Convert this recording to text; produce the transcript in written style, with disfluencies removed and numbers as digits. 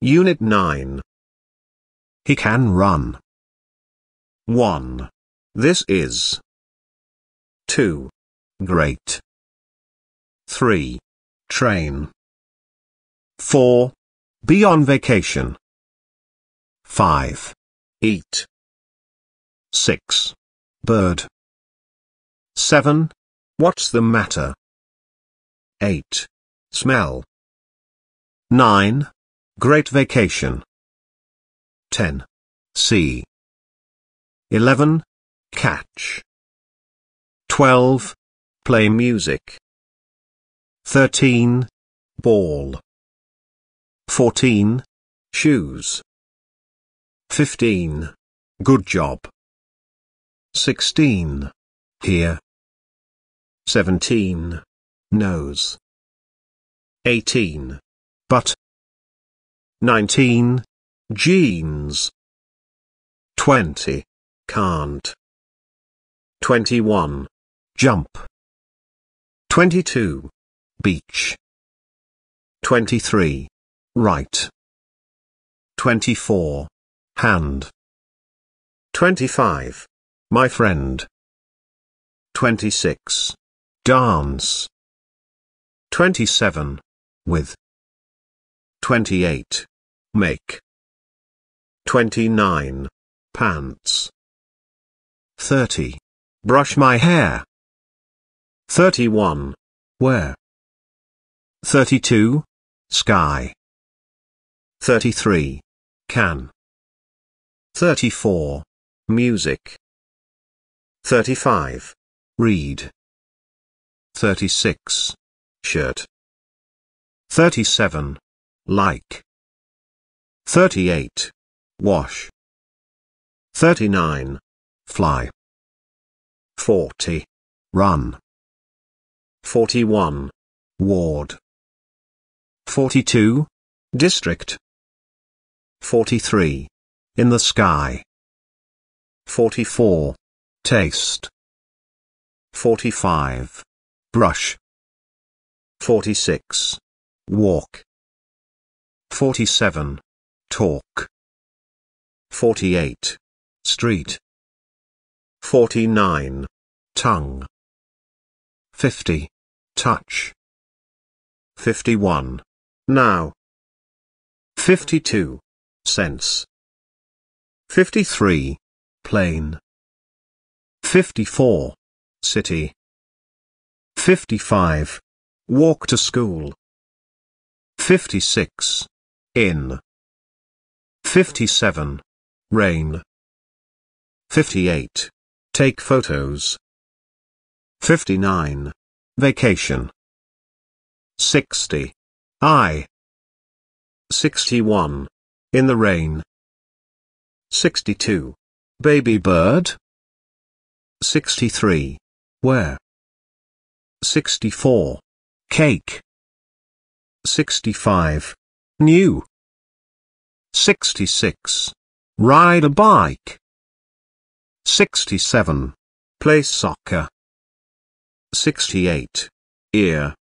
Unit 9. He can run. 1. This is. 2. Great. 3. Train. 4. Be on vacation. 5. Eat. 6. Bird. 7. What's the matter? 8. Smell. 9. Great vacation. 10. See. 11. Catch. 12. Play music. 13. Ball. 14. Shoes. 15. Good job. 16. Here. 17. Nose. 18. But. 19. Jeans. 20. Can't. 21. Jump. 22. Beach. 23. Right. 24. Hand. 25. My friend. 26. Dance. 27. With. 28. Make. 29. Pants. 30. Brush my hair. 31. Where? 32. Sky. 33. Can. 34. Music. 35. Read. 36. Shirt. 37. Like. 38. Wash. 39. Fly. 40. Run. 41. Ward. 42. District. 43. In the sky. 44. Taste. 45. Brush. 46. Walk. 47. Talk. 48. Street. 49. Tongue. 50. Touch. 51. Now. 52. Sense. 53. Plane. 54. City. 55. Walk to school. 56. In. 57. Rain. 58. Take photos. 59. Vacation. 60. I. 61. In the rain. 62. Baby bird. 63. Where? 64. Cake. 65. New. 66. Ride a bike. 67. Play soccer. 68. Ear.